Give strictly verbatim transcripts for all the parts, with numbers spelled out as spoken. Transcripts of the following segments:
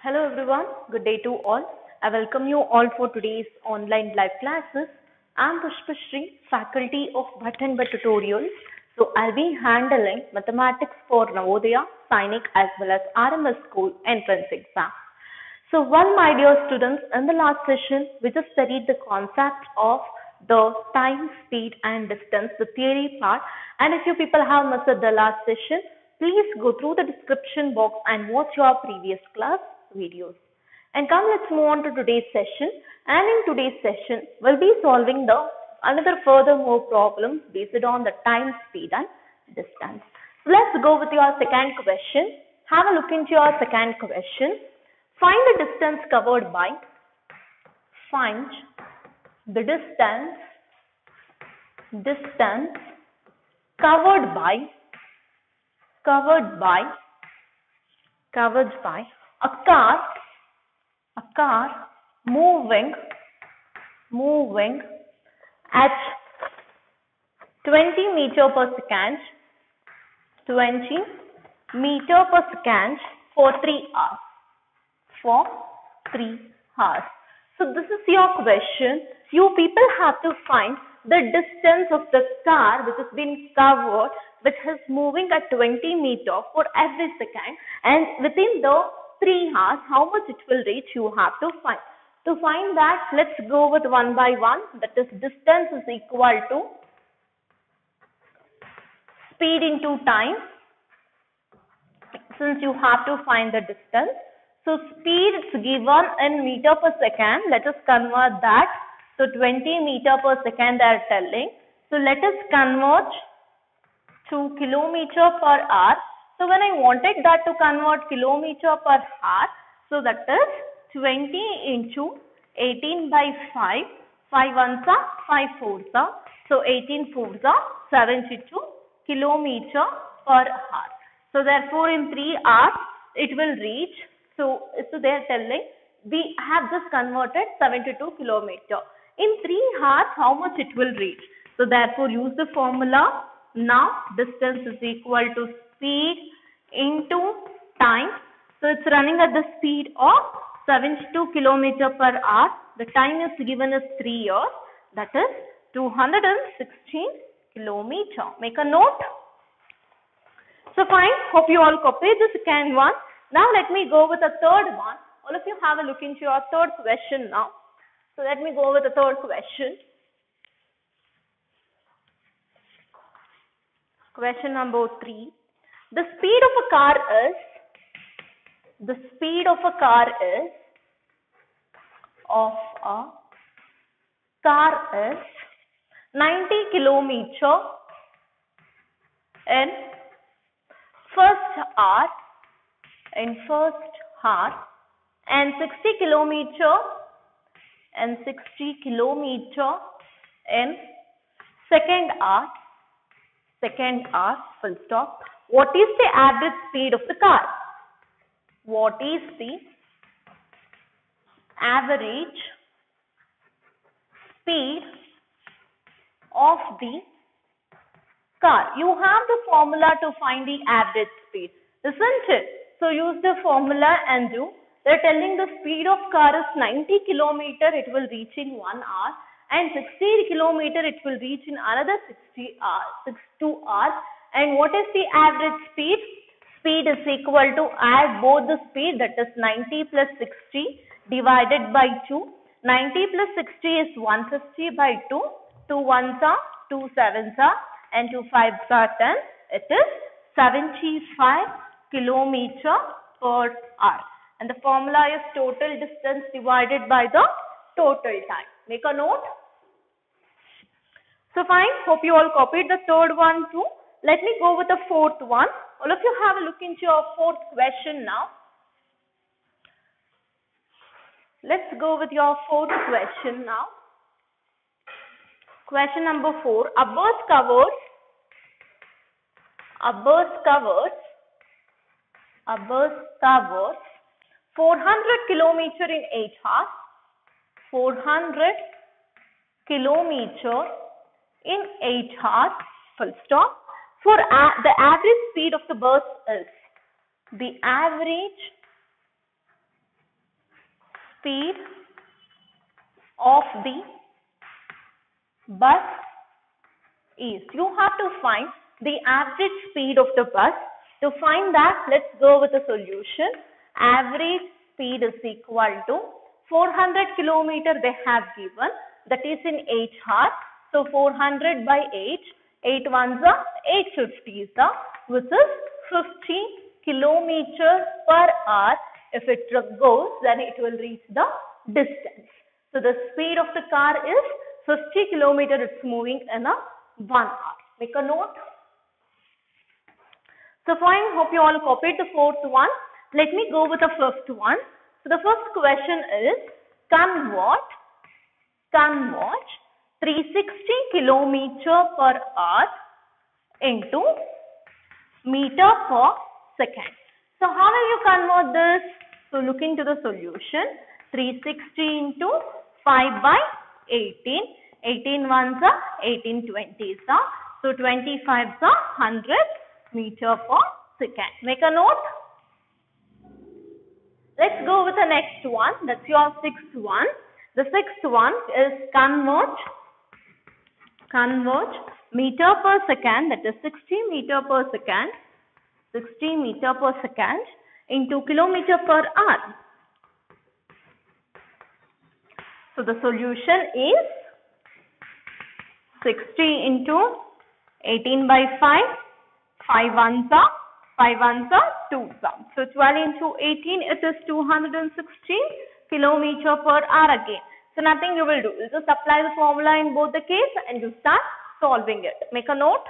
Hello everyone, good day to all. I welcome you all for today's online live classes. I'm Pushpashri, faculty of Bhatt and Bhatt Tutorials. So I'll be handling mathematics for Navodaya, Sainik as well as R M S School entrance exam. So well, my dear students, in the last session, we just studied the concept of the time, speed and distance, the theory part. And if you people have missed the last session, please go through the description box and watch your previous class videos. And come, let's move on to today's session. And in today's session, we'll be solving the another further more problems based on the time, speed and distance. So let's go with your second question. Have a look into your second question. Find the distance covered by, find the distance, distance covered by, covered by, covered by a car, a car moving, moving at twenty meter per second, twenty meter per second for three hours. For three hours. So this is your question. You people have to find the distance of the car which has been covered, which is moving at twenty meter for every second, and within the three hours, how much it will reach, you have to find. To find that, let's go with one by one. That is, distance is equal to speed into time. Since you have to find the distance. So speed is given in meter per second. Let us convert that. So twenty meter per second they are telling. So let us convert to kilometer per hour. So when I wanted that to convert kilometer per hour, so that is twenty into eighteen by five. five ones are five fours are. So eighteen fours are seventy-two kilometer per hour. So therefore in three hours it will reach. So, so they are telling we have just converted seventy-two kilometer. In three hours, how much it will reach? So therefore, use the formula. Now, distance is equal to speed into time. So it's running at the speed of seventy-two kilometer per hour. The time is given as three years. That is two hundred sixteen kilometer. Make a note. So fine. Hope you all copied the second one. Now let me go with the third one. All of you have a look into your third question now. So let me go with the third question. Question number three. The speed of a car is, the speed of a car is, of a car is ninety kilometer in first hour. In first hour, and sixty kilometer and sixty kilometer in second hour, second hour, full stop. What is the average speed of the car? What is the average speed of the car? You have the formula to find the average speed, isn't it? So use the formula and do. They are telling the speed of car is ninety kilometer, it will reach in one hour, and sixty kilometer it will reach in another sixty hours, sixty-two hours. And what is the average speed? Speed is equal to, add both the speed, that is ninety plus sixty divided by two. ninety plus sixty is one hundred fifty by two. two ones are, two sevens are, and two fives are ten. It is seventy-five kilometer per hour, and the formula is total distance divided by the total time. Make a note. So fine, hope you all copied the third one too. Let me go with the fourth one. All of you have a look into your fourth question now. Let's go with your fourth question now. Question number four. A bus covers, a bus covers A bus covers four hundred kilometer in eight hours. four hundred kilometer in eight hours. Full stop. For the average speed of the bus is, the average speed of the bus is. You have to find the average speed of the bus. To find that, let's go with the solution. Average speed is equal to four hundred kilometer they have given, that is in eight hours. So four hundred by eight, eight ones are eight fifty, which is fifty kilometers per hour. If it goes, then it will reach the distance. So the speed of the car is fifty kilometers. It's moving in a one hour. Make a note. So fine, hope you all copied the fourth one. Let me go with the fifth one. So the first question is convert, convert three hundred sixty kilometers per hour into meter per second. So how will you convert this? So look into the solution. three hundred sixty into five by eighteen. eighteen ones are eighteen twenties are. So twenty-fives are one hundred meter per second. Make a note. Let's go with the next one. That's your sixth one. The sixth one is convert, convert meter per second, that is sixty meter per second, sixty meter per second into kilometer per hour. So the solution is sixty into eighteen by five, five ones are, five ones are two sum. So twelve into eighteen, it is two hundred sixteen kilometer per hour again. So nothing you will do. You just apply the formula in both the case and you start solving it. Make a note.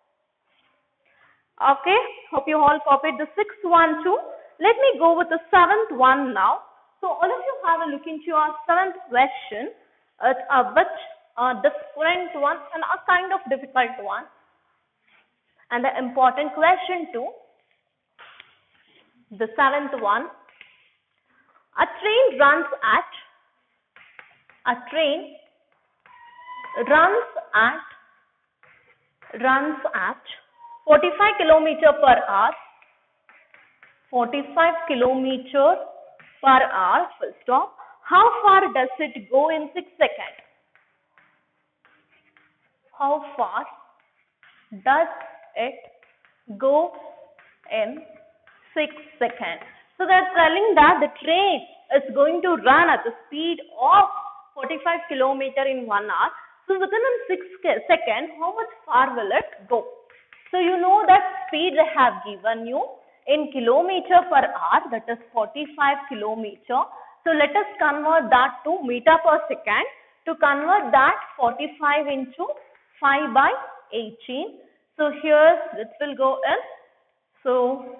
Okay. Hope you all copied the sixth one too. Let me go with the seventh one now. So all of you have a look into your seventh question. It's a bit uh, different one and a kind of difficult one. And the important question too. The seventh one. A train runs at, a train runs at, runs at forty-five kilometers per hour, forty-five kilometers per hour, full stop. How far does it go in six seconds? How far does it go in six seconds? So they are telling that the train is going to run at the speed of forty-five kilometers in one hour. So within six seconds, how much far will it go? So you know that speed they have given you in kilometer per hour, that is forty-five kilometers. So let us convert that to meter per second. To convert that, forty-five into five by eighteen. So here this will go in. So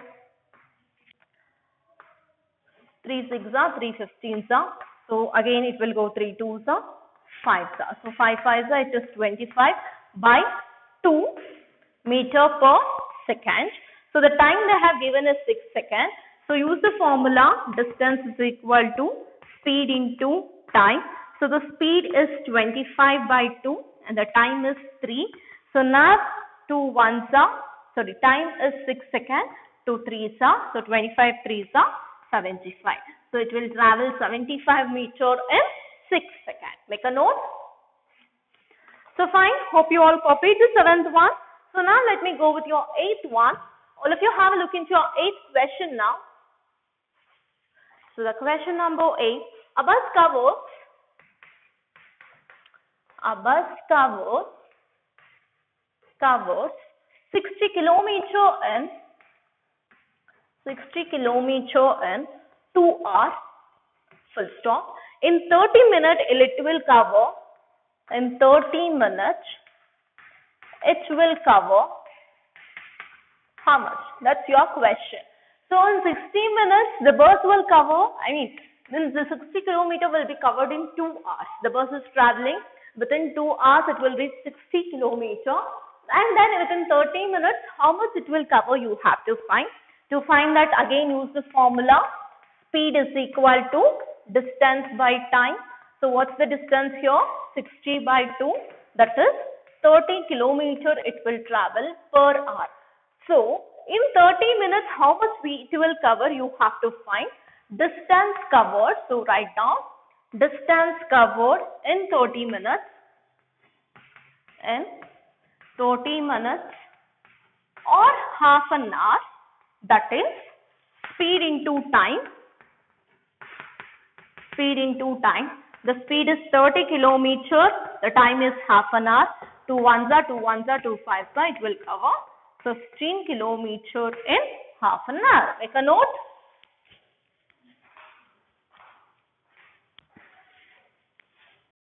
three six are, three fifteens are. So again it will go three twos are, five are. So five fives are, it is twenty-five by two meter per second. So the time they have given is six seconds. So use the formula, distance is equal to speed into time. So the speed is twenty-five by two and the time is three. So now two ones are, sorry, time is six seconds, two threes are, so twenty-five threes are seventy-five. So it will travel seventy-five meters in six seconds. Make a note. So fine, hope you all copied the seventh one. So now let me go with your eighth one. All of you have a look into your eighth question now. So the question number eight, a bus covers, a bus covers, covers sixty kilometers in, sixty kilometers in two hours, full stop. In thirty minutes, it will cover, in thirty minutes, it will cover how much? That's your question. So in sixty minutes, the bus will cover, I mean, then the sixty kilometers will be covered in two hours. The bus is traveling, within two hours it will reach sixty kilometers. And then within thirty minutes, how much it will cover you have to find. To find that, again use the formula. Speed is equal to distance by time. So what's the distance here? sixty by two. That is thirty kilometers it will travel per hour. So in thirty minutes, how much it will cover you have to find. Distance covered, so write down distance covered in thirty minutes, in thirty minutes or half an hour, that is speed into time, speed into time. The speed is thirty kilometers, the time is half an hour. two ones are two ones are two fives are, it will cover fifteen kilometers in half an hour. Make a note.